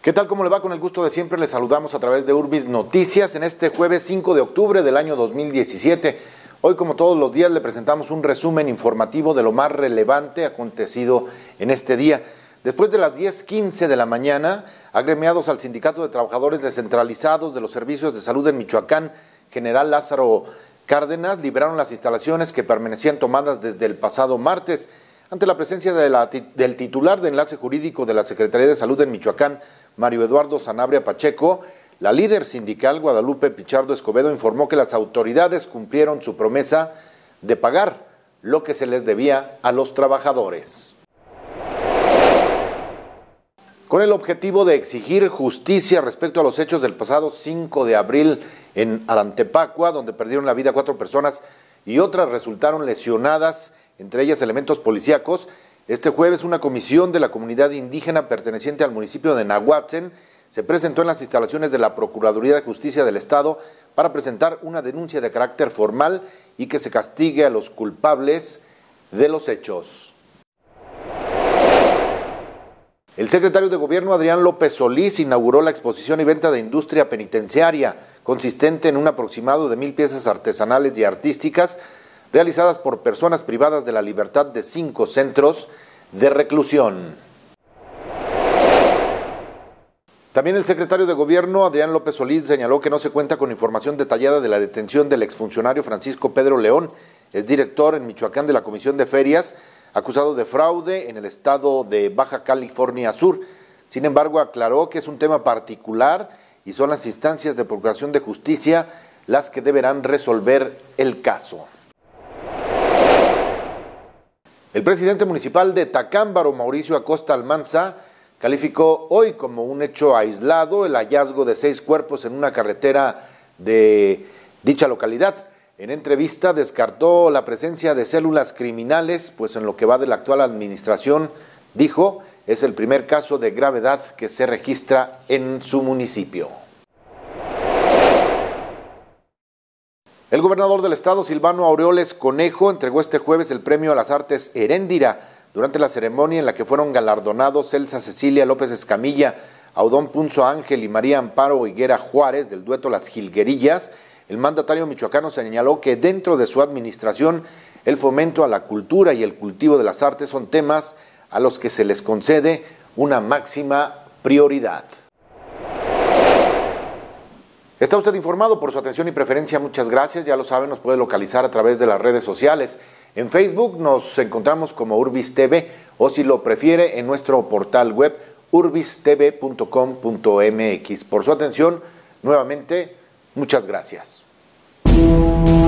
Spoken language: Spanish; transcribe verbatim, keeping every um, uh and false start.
¿Qué tal? ¿Cómo le va? Con el gusto de siempre les saludamos a través de Urbis Noticias en este jueves cinco de octubre del año dos mil diecisiete. Hoy, como todos los días, le presentamos un resumen informativo de lo más relevante acontecido en este día. Después de las diez quince de la mañana, agremiados al Sindicato de Trabajadores Descentralizados de los Servicios de Salud en Michoacán, General Lázaro Cárdenas, liberaron las instalaciones que permanecían tomadas desde el pasado martes. Ante la presencia de la, del titular de enlace jurídico de la Secretaría de Salud en Michoacán, Mario Eduardo Sanabria Pacheco, la líder sindical Guadalupe Pichardo Escobedo informó que las autoridades cumplieron su promesa de pagar lo que se les debía a los trabajadores. Con el objetivo de exigir justicia respecto a los hechos del pasado cinco de abril en Arantepacua, donde perdieron la vida cuatro personas y otras resultaron lesionadas, entre ellas elementos policíacos, este jueves una comisión de la comunidad indígena perteneciente al municipio de Nahuatzen se presentó en las instalaciones de la Procuraduría de Justicia del Estado para presentar una denuncia de carácter formal y que se castigue a los culpables de los hechos. El secretario de Gobierno, Adrián López Solís, inauguró la exposición y venta de industria penitenciaria, consistente en un aproximado de mil piezas artesanales y artísticas, realizadas por personas privadas de la libertad de cinco centros de reclusión. También el secretario de Gobierno, Adrián López Solís, señaló que no se cuenta con información detallada de la detención del exfuncionario Francisco Pedro León, es director en Michoacán de la Comisión de Ferias, acusado de fraude en el estado de Baja California Sur. Sin embargo, aclaró que es un tema particular y son las instancias de procuración de justicia las que deberán resolver el caso. El presidente municipal de Tacámbaro, Mauricio Acosta Almanza, calificó hoy como un hecho aislado el hallazgo de seis cuerpos en una carretera de dicha localidad. En entrevista descartó la presencia de células criminales, pues en lo que va de la actual administración, dijo, es el primer caso de gravedad que se registra en su municipio. El gobernador del estado, Silvano Aureoles Conejo, entregó este jueves el premio a las artes Heréndira durante la ceremonia en la que fueron galardonados Elsa Cecilia López Escamilla, Audón Punzo Ángel y María Amparo Higuera Juárez del dueto Las Jilguerillas. El mandatario michoacano señaló que dentro de su administración el fomento a la cultura y el cultivo de las artes son temas a los que se les concede una máxima prioridad. Está usted informado. Por su atención y preferencia, muchas gracias. Ya lo saben, nos puede localizar a través de las redes sociales. En Facebook nos encontramos como Urbis T V o, si lo prefiere, en nuestro portal web urbis t v punto com punto m x. Por su atención, nuevamente, muchas gracias.